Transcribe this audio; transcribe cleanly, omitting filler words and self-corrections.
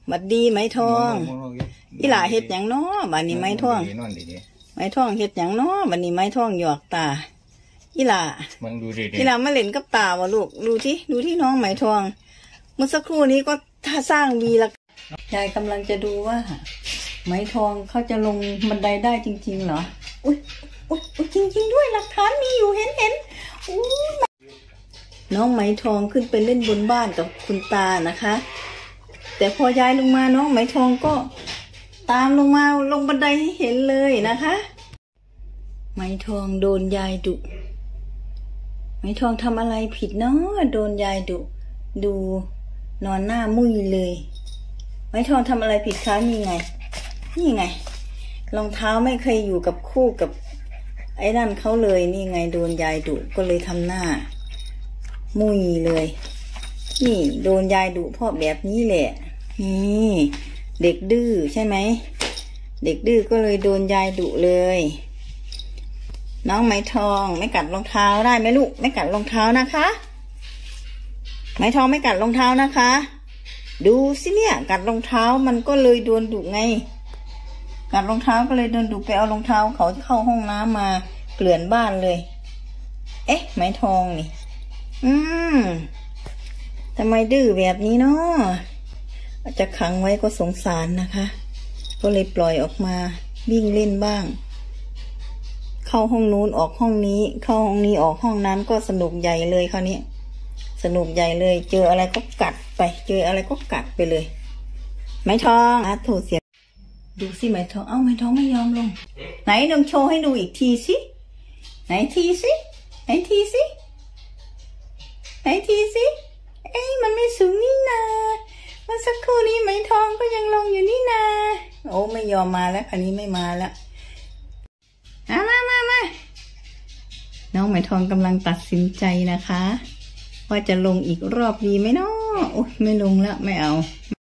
บัดดีไหมทองอีหล่าเฮ็ดหยังน้อบัดนี้ไหมทองไหมทองเฮ็ดหยังน้อบัดนี้ไหมทองหยอกตาอีหล่าอีหล่ามาเล่นกับตาวะลูกดูที่น้องไหมทองเมื่อสักครู่นี้ก็ถ้าสร้างวีละยายกำลังจะดูว่าไหมทองเขาจะลงบันไดได้จริงๆเหรออุ๊ยจริงๆด้วยหลักฐานมีอยู่เห็นน้องไหมทองขึ้นไปเล่นบนบ้านกับคุณตานะคะแต่พอยายลงมาน้องไหมทองก็ตามลงมาลงบันไดให้เห็นเลยนะคะไหมทองโดนยายดุไหมทองทำอะไรผิดเนาะโดนยายดุดูนอนหน้ามุ้ยเลยไหมทองทำอะไรผิดคะนี่ไงรองเท้าไม่เคยอยู่กับคู่กับไอ้นั่นเขาเลยนี่ไงโดนยายดุก็เลยทำหน้ามุ้ยเลยนี่โดนยายดุเพราะแบบนี้แหละนี่เด็กดื้อใช่ไหมเด็กดื้อก็เลยโดนยายดุเลยน้องไหมทองไม่กัดรองเท้าได้ไหมลูกไม่กัดรองเท้านะคะไหมทองไม่กัดรองเท้านะคะดูสิเนี่ยกัดรองเท้ามันก็เลยโดนดุไงกัดรองเท้าก็เลยโดนดุไปเอารองเท้าเขาที่เข้าห้องน้ำมาเกลื่อนบ้านเลยเอ๊ะไหมทองนี่ทำไมดื้อแบบนี้เนาะจะขังไว้ก็สงสารนะคะก็เลยปล่อยออกมาวิ่งเล่นบ้างเข้าห้องนู้นออกห้องนี้เข้าห้องนี้ออกห้องนั้นก็สนุกใหญ่เลยคราวนี้สนุกใหญ่เลยเจออะไรก็กัดไปเจออะไรก็กัดไปเลยไหมทองโถเสียดูสิไหมทองเอ้าไหมทองไม่ยอมลงไหนลองโชว์ให้ดูอีกทีสิไหนทีสิเอ้ยมันไม่สูงนี่นาเมื่อสักครู่นี้ไหมทองก็ยังลงอยู่นี่นาโอ้ไม่ยอมมาแล้วคันนี้ไม่มาแล้วมาน้องไหมทองกำลังตัดสินใจนะคะว่าจะลงอีกรอบดีไหมเนาะโอ้ยไม่ลงแล้วไม่เอา